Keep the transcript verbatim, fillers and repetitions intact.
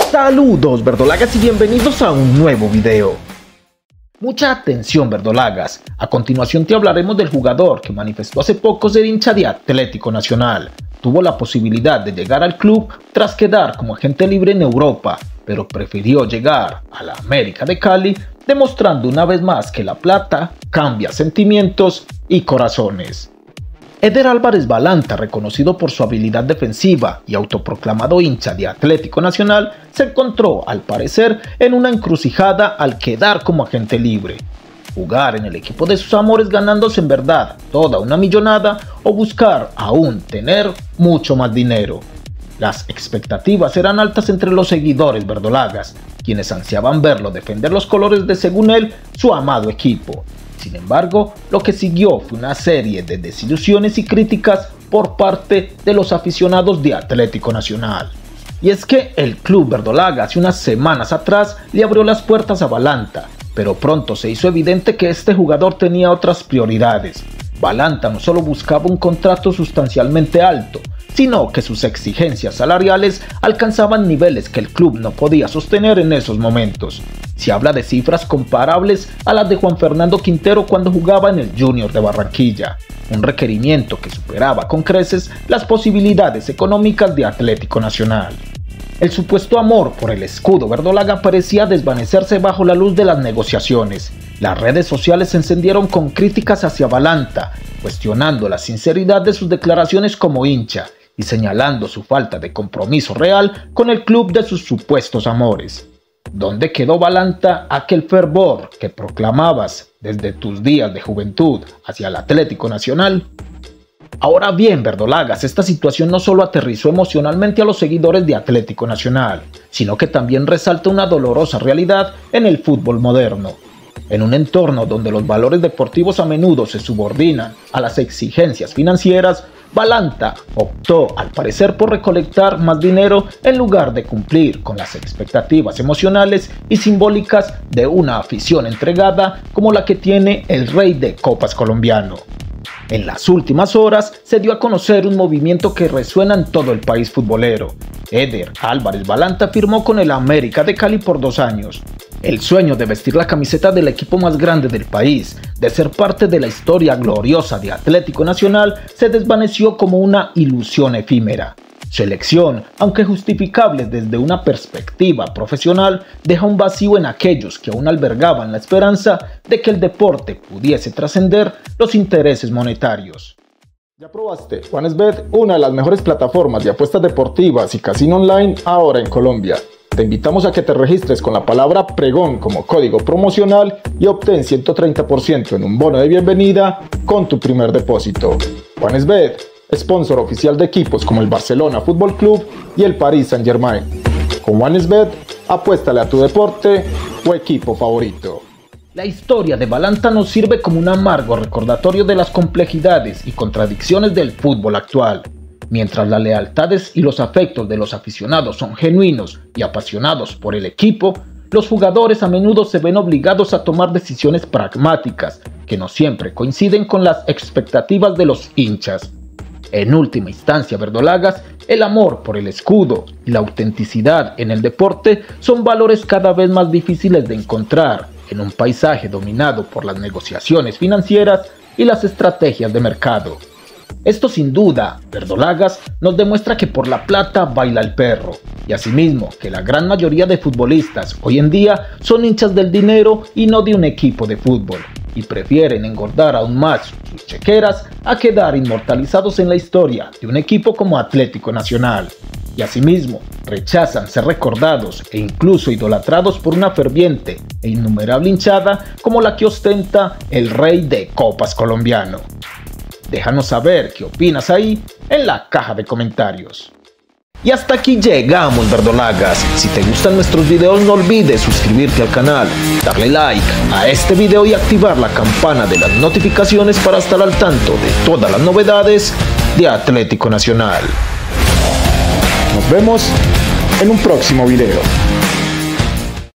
Saludos verdolagas y bienvenidos a un nuevo video. Mucha atención verdolagas, a continuación te hablaremos del jugador que manifestó hace poco ser hincha de Atlético Nacional. Tuvo la posibilidad de llegar al club tras quedar como agente libre en Europa, pero prefirió llegar a la América de Cali, demostrando una vez más que la plata cambia sentimientos y corazones. Eder Álvarez Balanta, reconocido por su habilidad defensiva y autoproclamado hincha de Atlético Nacional, se encontró, al parecer, en una encrucijada al quedar como agente libre. Jugar en el equipo de sus amores ganándose en verdad toda una millonada o buscar aún tener mucho más dinero. Las expectativas eran altas entre los seguidores verdolagas, quienes ansiaban verlo defender los colores de, según él, su amado equipo. Sin embargo, lo que siguió fue una serie de desilusiones y críticas por parte de los aficionados de Atlético Nacional. Y es que el club verdolaga hace unas semanas atrás le abrió las puertas a Balanta, pero pronto se hizo evidente que este jugador tenía otras prioridades. Balanta no solo buscaba un contrato sustancialmente alto, sino que sus exigencias salariales alcanzaban niveles que el club no podía sostener en esos momentos. Se habla de cifras comparables a las de Juan Fernando Quintero cuando jugaba en el Junior de Barranquilla, un requerimiento que superaba con creces las posibilidades económicas de Atlético Nacional. El supuesto amor por el escudo verdolaga parecía desvanecerse bajo la luz de las negociaciones. Las redes sociales se encendieron con críticas hacia Balanta, cuestionando la sinceridad de sus declaraciones como hincha y señalando su falta de compromiso real con el club de sus supuestos amores. ¿Dónde quedó Balanta aquel fervor que proclamabas desde tus días de juventud hacia el Atlético Nacional? Ahora bien, verdolagas, esta situación no solo aterrizó emocionalmente a los seguidores de Atlético Nacional, sino que también resalta una dolorosa realidad en el fútbol moderno. En un entorno donde los valores deportivos a menudo se subordinan a las exigencias financieras, Balanta optó al parecer por recolectar más dinero en lugar de cumplir con las expectativas emocionales y simbólicas de una afición entregada como la que tiene el Rey de Copas colombiano. En las últimas horas se dio a conocer un movimiento que resuena en todo el país futbolero. Eder Álvarez Balanta firmó con el América de Cali por dos años. El sueño de vestir la camiseta del equipo más grande del país, de ser parte de la historia gloriosa de Atlético Nacional, se desvaneció como una ilusión efímera. Su elección, aunque justificable desde una perspectiva profesional, deja un vacío en aquellos que aún albergaban la esperanza de que el deporte pudiese trascender los intereses monetarios. ¿Ya probaste OneXBet, una de las mejores plataformas de apuestas deportivas y casino online ahora en Colombia? Te invitamos a que te registres con la palabra pregón como código promocional y obtén ciento treinta por ciento en un bono de bienvenida con tu primer depósito. OneXBet, sponsor oficial de equipos como el Barcelona Fútbol Club y el Paris Saint-Germain. Con OneXBet, apuéstale a tu deporte o equipo favorito. La historia de Balanta nos sirve como un amargo recordatorio de las complejidades y contradicciones del fútbol actual. Mientras las lealtades y los afectos de los aficionados son genuinos y apasionados por el equipo, los jugadores a menudo se ven obligados a tomar decisiones pragmáticas que no siempre coinciden con las expectativas de los hinchas. En última instancia, verdolagas, el amor por el escudo y la autenticidad en el deporte son valores cada vez más difíciles de encontrar en un paisaje dominado por las negociaciones financieras y las estrategias de mercado. Esto sin duda, verdolagas, nos demuestra que por la plata baila el perro, y asimismo que la gran mayoría de futbolistas hoy en día son hinchas del dinero y no de un equipo de fútbol, y prefieren engordar aún más sus chequeras a quedar inmortalizados en la historia de un equipo como Atlético Nacional, y asimismo rechazan ser recordados e incluso idolatrados por una ferviente e innumerable hinchada como la que ostenta el Rey de Copas colombiano. Déjanos saber qué opinas ahí en la caja de comentarios. Y hasta aquí llegamos, verdolagas. Si te gustan nuestros videos, no olvides suscribirte al canal, darle like a este video y activar la campana de las notificaciones para estar al tanto de todas las novedades de Atlético Nacional. Nos vemos en un próximo video.